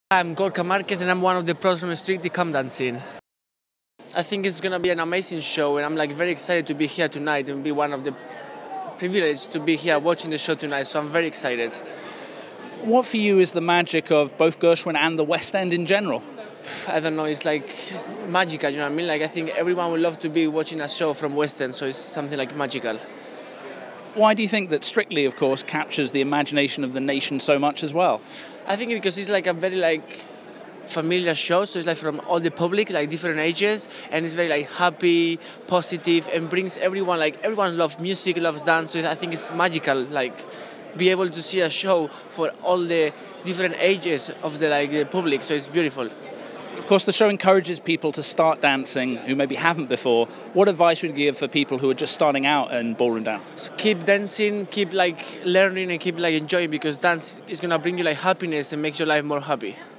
I'm Gorka Marquez and I'm one of the pros from Strictly Come Dancing. I think it's gonna be an amazing show and I'm very excited to be here tonight and be one of the privileged to be here watching the show tonight, so I'm very excited. What for you is the magic of both Gershwin and the West End in general? I don't know, it's magical, you know what I mean? I think everyone would love to be watching a show from West End, so it's something magical. Why do you think that Strictly, of course, captures the imagination of the nation so much as well? I think because it's a very familiar show, so it's from all the public, different ages, and it's very happy, positive, and brings everyone, everyone loves music, loves dance, so I think it's magical, be able to see a show for all the different ages of the public, so it's beautiful. Of course, the show encourages people to start dancing who maybe haven't before. What advice would you give for people who are just starting out in ballroom dance? So keep dancing, keep learning, and keep enjoying, because dance is gonna bring you happiness and makes your life more happy.